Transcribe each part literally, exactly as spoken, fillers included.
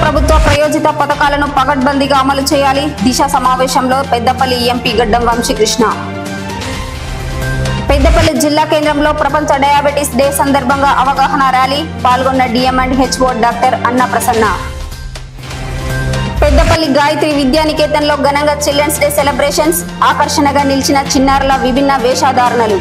ప్రభుత్వ ప్రయోజిత పథకాలను పగడ్బందీగా అమలు చేయాలి. దిశ సమావేశంలో పెద్దపల్లి ఎంపీ గడ్డం వంశీకృష్ణ. పెద్దపల్లి జిల్లా కేంద్రంలో ప్రపంచ డయాబెటీస్ డే సందర్భంగా అవగాహన ర్యాలీ. పాల్గొన్న డిఎం అండ్ హెచ్ఓ డాక్టర్ అన్న ప్రసన్న. పెద్దపల్లి గాయత్రి విద్యానికేతన్లో ఘనంగా చిల్డ్రన్స్ డే సెలబ్రేషన్స్. ఆకర్షణగా నిలిచిన చిన్నారుల విభిన్న వేషధారణలు.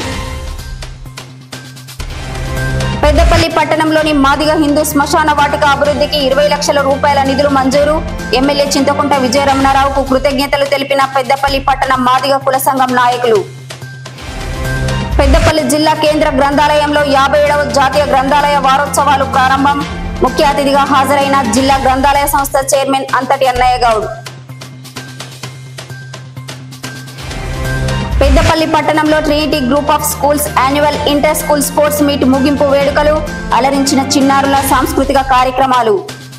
పెద్దపల్లి పట్టణంలోని మాదిగ హిందూ శ్మశాన వాటిక అభివృద్ధికి ఇరవై లక్షల రూపాయల నిధులు మంజూరు. ఎమ్మెల్యే చింతకుంట విజయరమణారావుకు కృతజ్ఞతలు తెలిపిన పెద్దపల్లి పట్టణ మాదిగ కుల సంఘం నాయకులు. పెద్దపల్లి జిల్లా కేంద్ర గ్రంథాలయంలో యాభై ఏడవ జాతీయ గ్రంథాలయ వారోత్సవాలు ప్రారంభం. ముఖ్య అతిథిగా హాజరైన జిల్లా గ్రంథాలయ సంస్థ చైర్మన్ అంతటి అన్నయ్య గౌడ్. పెద్దపల్లి పట్టణంలో Trinity group of schools annual inter school sports meet ముగింపు వేడుకలు. అలరించిన చిన్నారుల సాంస్కృతిక కార్యక్రమాలు.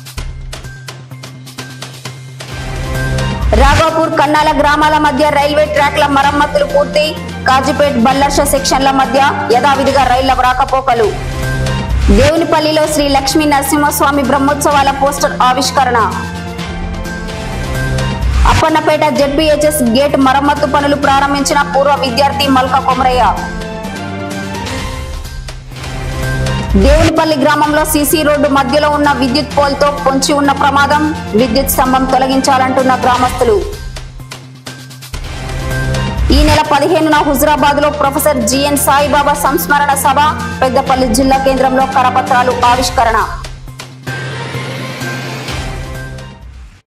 రాఘవపూర్ కన్నాల గ్రామాల మధ్య రైల్వే ట్రాక్ల మరమ్మతులు పూర్తి. కాజీపేట్ బల్లర్ష సెక్షన్ల మధ్య యథావిధిగా రైళ్ల రాకపోకలు. దేవునిపల్లిలో శ్రీ లక్ష్మీ నరసింహస్వామి బ్రహ్మోత్సవాల పోస్టర్ ఆవిష్కరణ. అప్పన్నపేట జెడ్పీహెచ్ఎస్ గేట్ మరమ్మతు పనులు ప్రారంభించిన పూర్వ విద్యార్థి మల్క కొమరయ్య. దేవునిపల్లి గ్రామంలో సీసీ రోడ్డు మధ్యలో ఉన్న విద్యుత్ పోల్తో పొంచి ఉన్న ప్రమాదం. విద్యుత్ స్తంభం తొలగించాలంటున్న గ్రామస్తులు. ఈ నెల పదిహేనున హుజురాబాద్ లో ప్రొఫెసర్ జిఎన్ సాయిబాబా సంస్మరణ సభ. పెద్దపల్లి జిల్లా కేంద్రంలో కరపత్రాలు ఆవిష్కరణ.